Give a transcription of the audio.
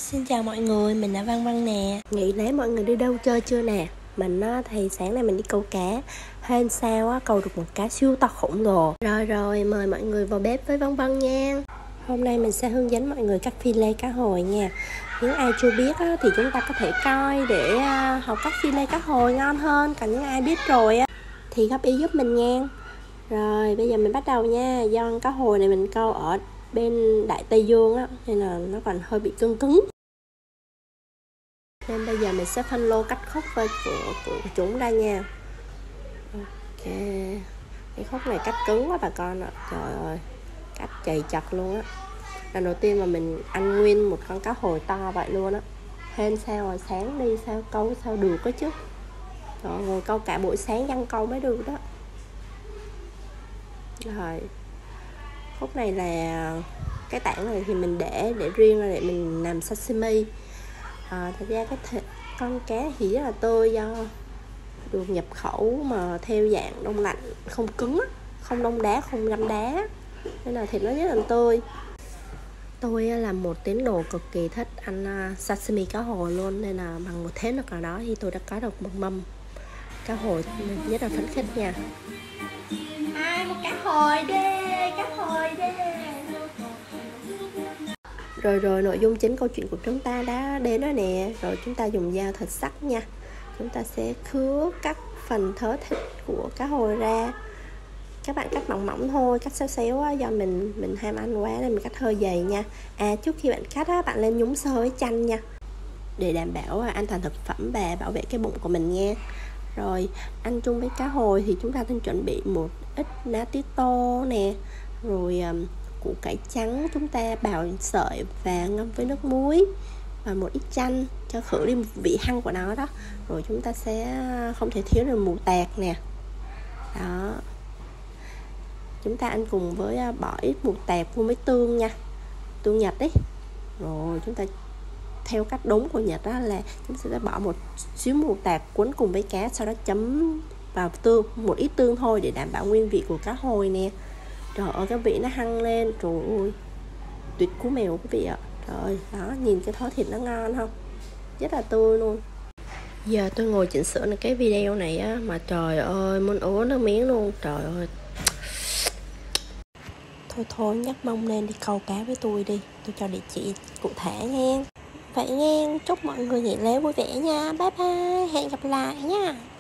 Xin chào mọi người, mình là Văn Văn nè. Nghỉ lễ mọi người đi đâu chơi chưa nè? Mình á, thì sáng nay mình đi câu cá. Hên sao á, câu được một cá siêu to khổng lồ. Rồi, mời mọi người vào bếp với Văn Văn nha. Hôm nay mình sẽ hướng dẫn mọi người cắt phi lê cá hồi nha. Những ai chưa biết á, thì chúng ta có thể coi để học cách phi lê cá hồi ngon hơn. Còn những ai biết rồi á, thì góp ý giúp mình nha. Rồi, bây giờ mình bắt đầu nha. Do cá hồi này mình câu ở bên Đại Tây Dương á, nên là nó còn hơi bị cứng. Nên bây giờ mình sẽ phân lô cắt khúc của chúng ra nha. Ok, cái khúc này cắt cứng quá bà con ạ. Trời ơi, cắt chày chặt luôn á. Lần đầu tiên mà mình ăn nguyên một con cá hồi to vậy luôn á. Hên sao rồi sáng đi sao câu sao được có chứ. Rồi ngồi câu cả buổi sáng văn câu mới được đó. Rồi khúc này là cái tảng này thì mình để riêng ra để mình làm sashimi. Thật ra con cá thì rất là tươi, do được nhập khẩu mà theo dạng đông lạnh, không cứng, không đông đá, không ngâm đá, nên là thịt nó rất là tươi. Tôi là một tín đồ cực kỳ thích ăn sashimi cá hồi luôn, nên là bằng một thế lực nào đó thì tôi đã có được một mâm cá hồi rất là phấn khích nha. Ai một cá hồi đi, cá hồi đi. Rồi nội dung chính câu chuyện của chúng ta đã đến đó nè. Rồi chúng ta dùng dao thật sắc nha. Chúng ta sẽ khứa cắt phần thớ thịt của cá hồi ra. Các bạn cắt mỏng mỏng thôi, cắt xéo xéo á, do mình ham ăn quá nên mình cắt hơi dày nha. Trước khi bạn cắt á, bạn lên nhúng sơ với chanh nha, để đảm bảo an toàn thực phẩm và bảo vệ cái bụng của mình nha. Rồi ăn chung với cá hồi thì chúng ta nên chuẩn bị một ít ná tía tô nè, rồi củ cải trắng chúng ta bào sợi và ngâm với nước muối, và một ít chanh cho khử đi vị hăng của nó đó. Rồi chúng ta sẽ không thể thiếu được mù tạt nè. Đó, chúng ta ăn cùng với bỏ ít mù tạt vô với tương nha, tương Nhật đấy. Rồi chúng ta theo cách đúng của Nhật đó là chúng ta sẽ bỏ một xíu mù tạt cuốn cùng với cá, sau đó chấm vào tương, một ít tương thôi để đảm bảo nguyên vị của cá hồi nè. Trời ơi, cái vị nó hăng lên, trời ơi, tuyệt cú mèo quý vị ạ. Trời ơi, đó, nhìn cái thớ thịt nó ngon không? Rất là tươi luôn. Giờ tôi ngồi chỉnh sửa cái video này á, mà trời ơi, muốn ứa nước miếng luôn, trời ơi. Thôi, nhấc mông lên đi câu cá với tôi đi, tôi cho địa chỉ cụ thể nha. Vậy nha, chúc mọi người nghỉ lễ vui vẻ nha, bye bye, hẹn gặp lại nha.